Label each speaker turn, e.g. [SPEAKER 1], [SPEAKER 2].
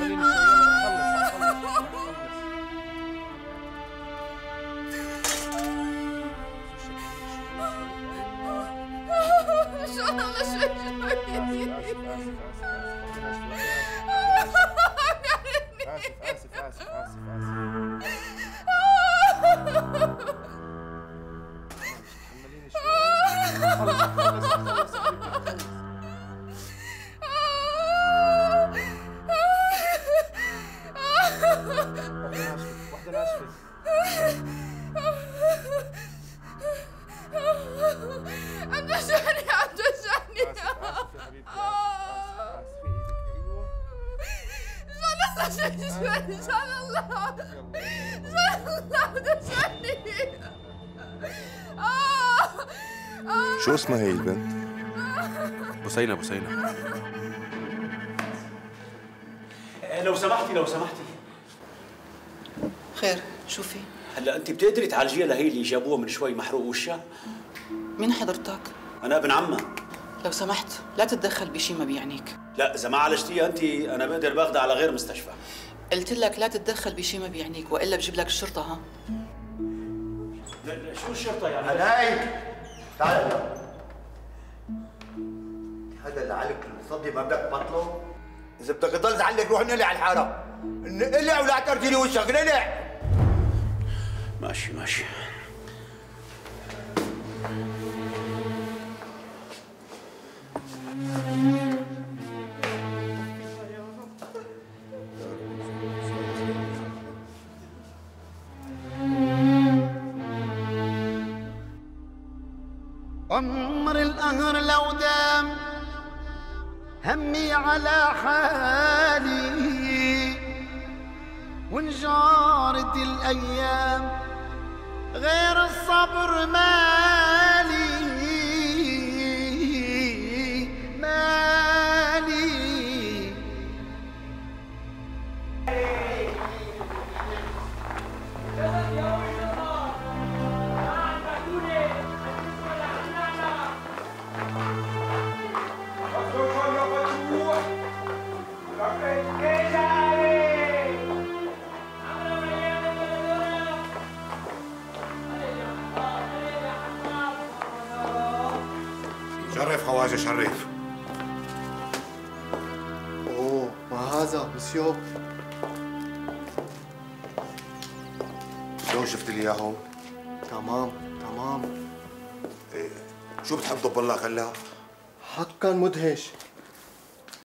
[SPEAKER 1] خليني شوي، يلا خلص.
[SPEAKER 2] ان شاء الله شوي
[SPEAKER 1] آسف. تحمليني شوي. خلص. واحدة ناشفة.
[SPEAKER 2] عم توجعني.
[SPEAKER 1] آسف يا حبيبتي، آسف. في ايدك، ايوه.
[SPEAKER 2] ان شاء الله عم توجعني.
[SPEAKER 3] شو اسمها هي البنت؟
[SPEAKER 4] بثينة. لو سمحتي.
[SPEAKER 5] خير، شو في؟
[SPEAKER 4] هلا انت بتقدري تعالجيها لهي اللي جابوها من شوي محروق وشها؟
[SPEAKER 5] مين حضرتك؟
[SPEAKER 4] انا ابن عمها.
[SPEAKER 5] لو سمحت لا تتدخل بشي ما بيعنيك.
[SPEAKER 4] لا اذا ما عالجتيها انت انا بقدر باخذها على غير مستشفى.
[SPEAKER 5] قلت لك لا تتدخل بشي ما بيعنيك والا بجيب لك الشرطه. ها؟
[SPEAKER 4] لا شو الشرطه يعني؟
[SPEAKER 6] هلاي تعال هلا. هذا اللي عليك المصدي ما بدك تبطله؟ اذا بدك تضل تعلق روح نقلع على الحاره. نقلع ولا ترجي لي وشك، نقلع.
[SPEAKER 4] ماشي.
[SPEAKER 6] عمر القهر لو دام همي على حالي وانجارت الايام غير الصبر مالي.
[SPEAKER 3] شرف خواجه شرف.
[SPEAKER 7] اوه ما هذا مسيو.
[SPEAKER 3] شلون شفت لي اياهم؟
[SPEAKER 7] تمام.
[SPEAKER 3] ايه شو بتحب ضب الله خلاها؟
[SPEAKER 7] حق كان مدهش.